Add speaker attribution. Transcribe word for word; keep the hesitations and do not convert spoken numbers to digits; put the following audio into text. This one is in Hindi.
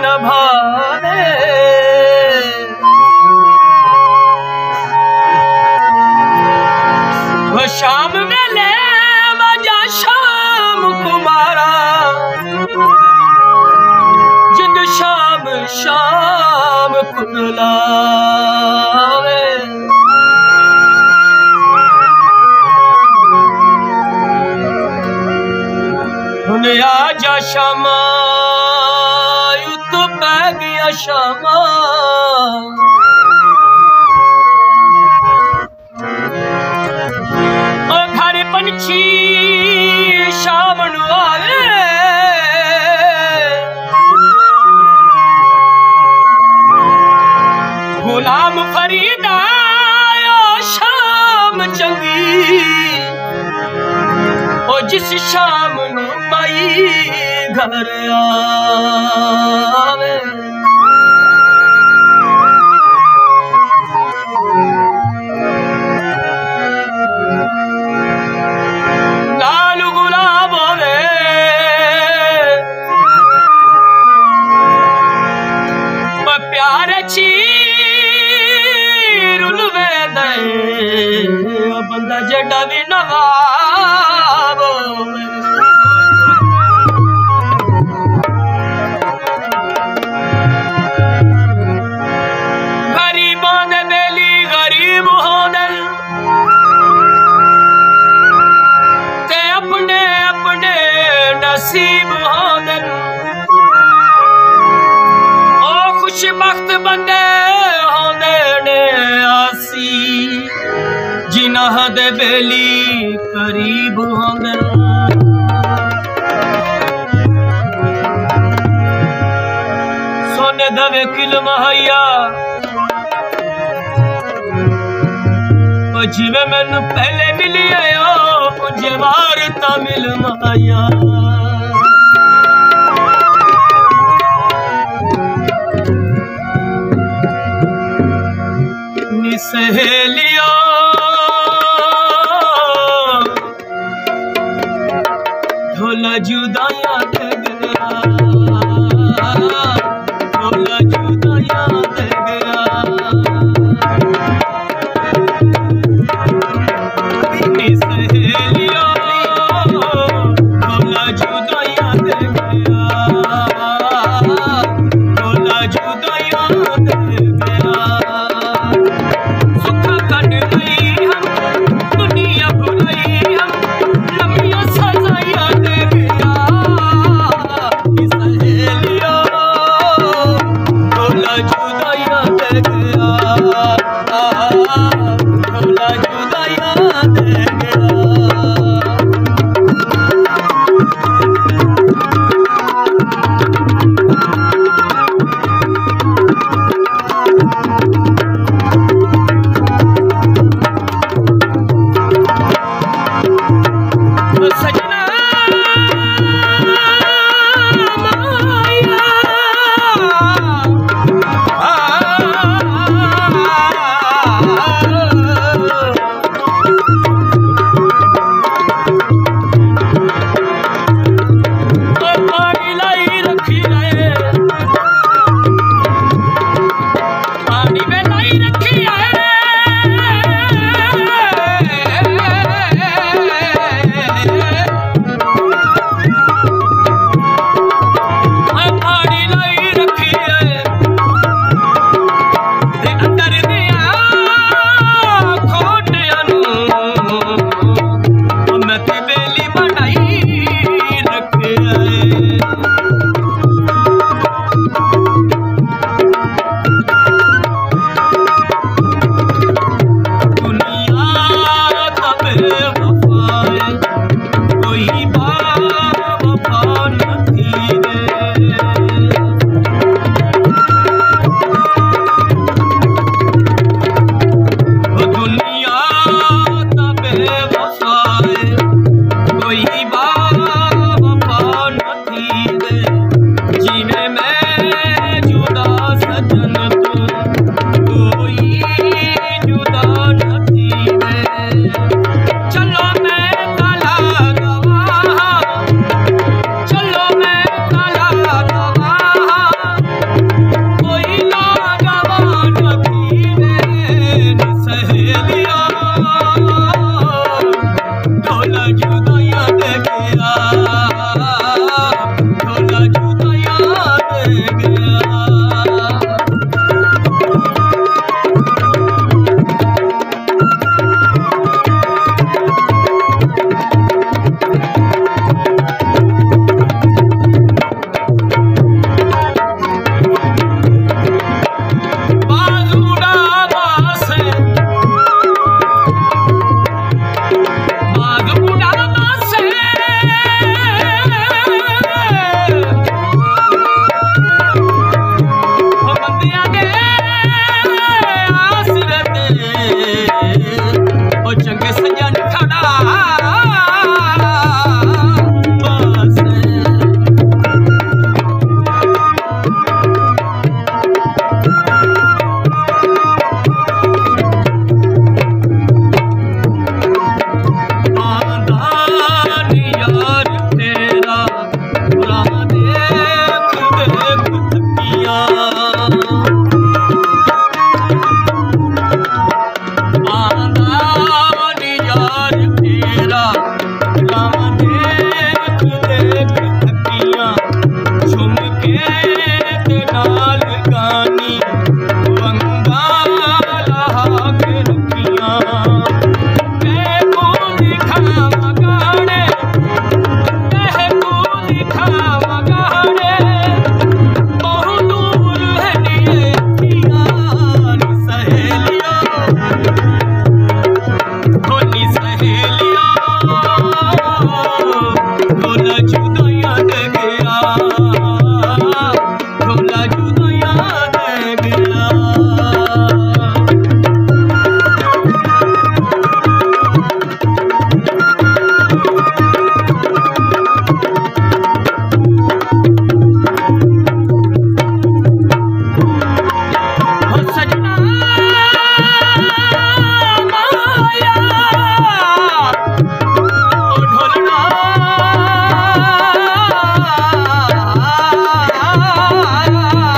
Speaker 1: न भावे वो शाम वेले मजा शाम कुमारा जिंद शाम शाम कुलावे हुन आजा शामा युद्ध पै गया शामा और घर पंछी शाम नू आवे गुलाम फरीदा शाम चंगी ओ जिस शाम नू माई घर आवे लाल गुलाब होवे प्यार चीर उलवे दे बंदा जड़ा भी नवाब गरीबां दे बेली गरीब होने ते अपने अपने नसीब होने ओ खुशबख्त बंदे होने ने आसी जिन्हां दे बेली करीब होंदे सोने दवे किल महैया ओ जिवें मैनू पहले मिली आयो उंज वार ता मिल महैया नी सहेलिया ढोला जुदाइयां दे गया ढोला जुदाइयां दे गया नी सहेलिया ढोला जुदाइयां दे गया ढोला जुदाइयां दे गया सुख कट गई हम दुनिया भुलाई हम लम्बियां सजाइयां दे गया आ